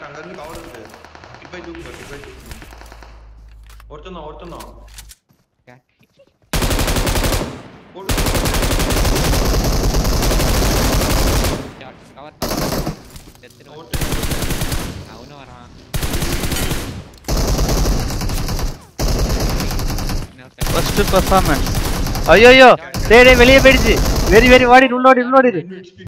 அங்க இருந்து கவர் இருக்கு. டிப்பை தூக்கு. ஒருத்தன் தான். போடு. Shot cover. செத்துரு. அவனும் வரான். First performance. ஐயோ டேய் வெளிய போயிடுச்சு. வெரி வாடி உள்ள ஓடி.